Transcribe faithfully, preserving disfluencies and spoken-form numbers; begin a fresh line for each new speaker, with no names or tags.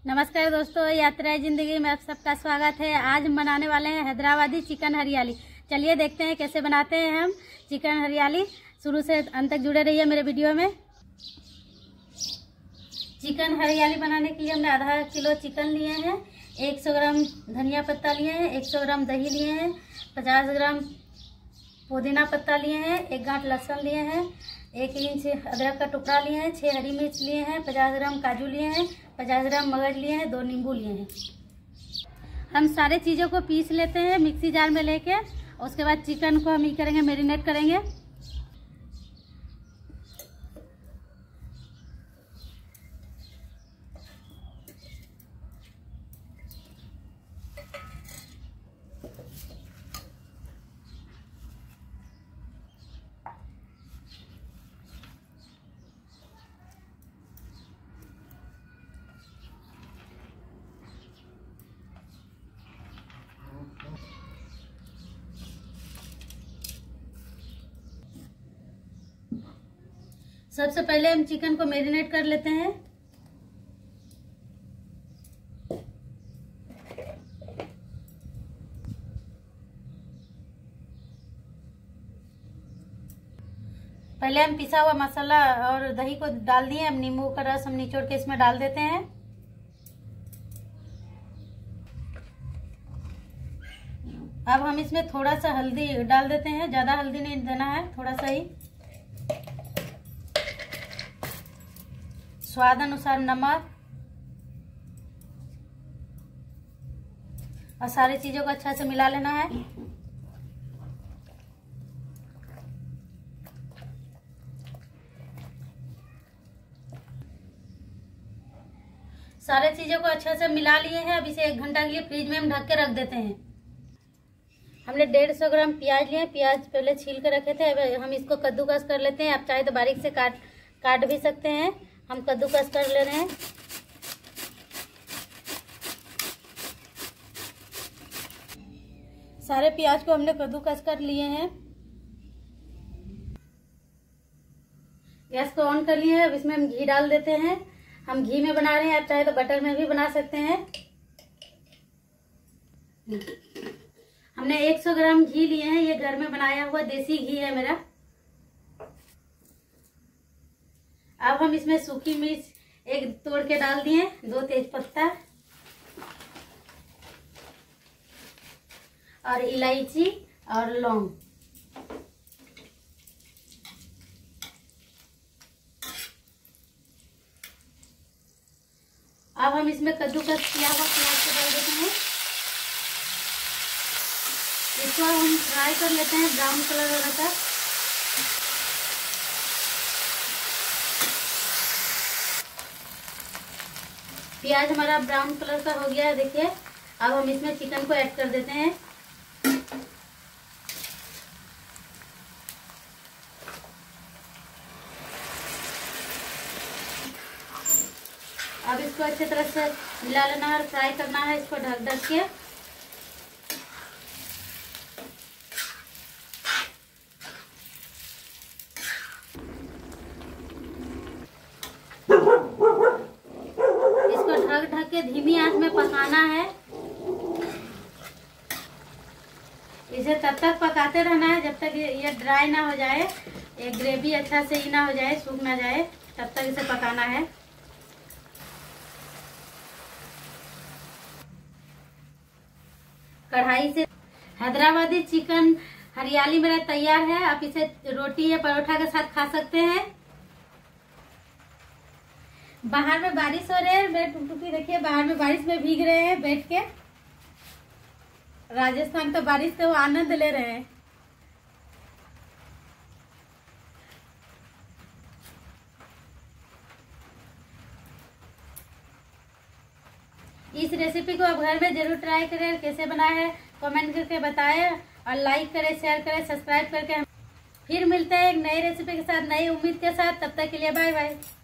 नमस्कार दोस्तों, यात्रा जिंदगी में आप सबका स्वागत है। आज हम बनाने वाले हैं हैदराबादी चिकन हरियाली। चलिए देखते हैं कैसे बनाते हैं हम चिकन हरियाली। शुरू से अंत तक जुड़े रहिए मेरे वीडियो में। चिकन हरियाली बनाने के लिए हमने आधा किलो चिकन लिए हैं, सौ ग्राम धनिया पत्ता लिए हैं, सौ ग्राम दही लिए हैं, पचास ग्राम पुदीना पत्ता लिए हैं, एक गांठ लहसुन लिए हैं, एक इंच अदरक का टुकड़ा लिए हैं, छह हरी मिर्च लिए हैं, पचास ग्राम काजू लिए हैं, पचास ग्राम मगज लिए हैं, दो नींबू लिए हैं। हम सारे चीज़ों को पीस लेते हैं मिक्सी जार में लेके। उसके बाद चिकन को हम ये करेंगे, मैरिनेट करेंगे। सबसे पहले हम चिकन को मैरिनेट कर लेते हैं। पहले हम पिसा हुआ मसाला और दही को डाल दिए। अब नींबू का रस हम निचोड़ के इसमें डाल देते हैं। अब हम इसमें थोड़ा सा हल्दी डाल देते हैं, ज्यादा हल्दी नहीं देना है, थोड़ा सा ही। स्वाद अनुसार नमक और सारी चीजों को अच्छा से मिला लेना है। सारे चीजों को अच्छा से मिला लिए हैं। अब इसे एक घंटा के लिए फ्रिज में हम ढक के रख देते हैं। हमने डेढ़ सौ ग्राम प्याज लिए। प्याज पहले छील के रखे थे। अब हम इसको कद्दूकस कर लेते हैं। आप चाहे तो बारीक से काट काट भी सकते हैं। हम कद्दूकस कर ले रहे हैं। सारे प्याज को हमने कद्दूकस कर लिए हैं। गैस को ऑन कर लिए हैं। अब इसमें हम घी डाल देते हैं। हम घी में बना रहे हैं, आप चाहे तो बटर में भी बना सकते हैं। हमने सौ ग्राम घी लिए हैं। ये घर में बनाया हुआ देसी घी है मेरा। अब हम इसमें सूखी मिर्च एक तोड़ के डाल दिए, दो तेज पत्ता और इलायची और लौंग। अब हम इसमें कद्दूकस किया हुआ प्याज को डाल देते हैं। इसको हम फ्राई कर लेते हैं ब्राउन कलर हो रहा था। प्याज हमारा ब्राउन कलर का हो गया है, देखिए। अब हम इसमें चिकन को ऐड कर देते हैं। अब इसको अच्छी तरह से मिला लेना है और फ्राई करना है इसको ढक ढक के। ढक ढक के धीमी आंच में पकाना है। इसे तब तक पकाते रहना है जब तक ये ड्राई ना हो जाए, ये ग्रेवी अच्छा से ही ना हो जाए, सूख ना जाए, तब तक इसे पकाना है। कढ़ाई से हैदराबादी चिकन हरियाली मेरा तैयार है। आप इसे रोटी या परोठा के साथ खा सकते हैं। बाहर में बारिश हो रही है, मैं टुकटुकी देखिए बाहर में बारिश में भीग रहे हैं बैठ के। राजस्थान तो बारिश से वो आनंद ले रहे हैं। इस रेसिपी को आप घर में जरूर ट्राई करें। कैसे बनाए हैं कमेंट करके बताएं और लाइक करें, शेयर करें, सब्सक्राइब करके। फिर मिलते हैं एक नई रेसिपी के साथ, नई उम्मीद के साथ। तब तक के लिए बाय बाय।